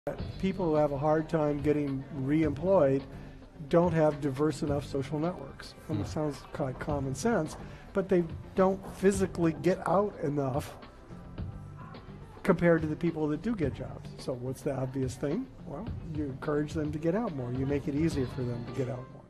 People who have a hard time getting re-employed don't have diverse enough social networks. It sounds kind of common sense, but they don't physically get out enough compared to the people that do get jobs. So what's the obvious thing? Well, you encourage them to get out more. You make it easier for them to get out more.